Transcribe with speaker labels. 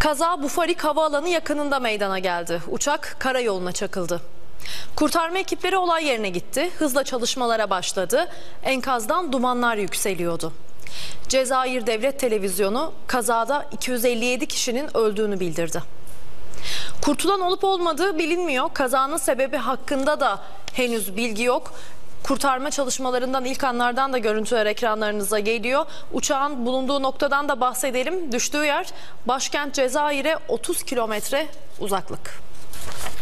Speaker 1: Kaza Bufarik Havaalanı yakınında meydana geldi. Uçak karayoluna çakıldı. Kurtarma ekipleri olay yerine gitti. Hızla çalışmalara başladı. Enkazdan dumanlar yükseliyordu. Cezayir Devlet Televizyonu kazada 257 kişinin öldüğünü bildirdi. Kurtulan olup olmadığı bilinmiyor. Kazanın sebebi hakkında da henüz bilgi yok. Kurtarma çalışmalarından ilk anlardan da görüntüler ekranlarınıza geliyor. Uçağın bulunduğu noktadan da bahsedelim. Düştüğü yer başkent Cezayir'e 30 kilometre uzaklık.